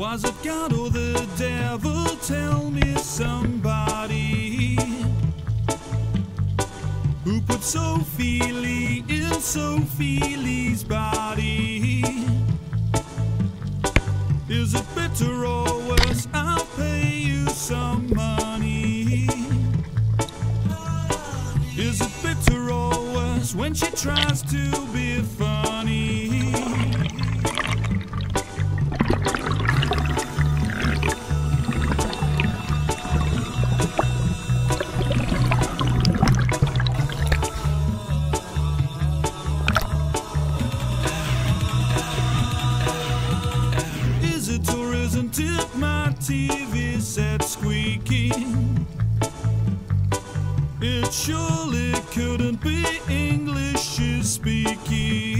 Was it God or the devil? Tell me somebody who put Sophie Lee in Sophie Lee's body. Is it better or worse? I'll pay you some money. Is it better or worse when she tries to be funny? Is it or isn't it my TV set squeaking? It surely couldn't be English she's speaking.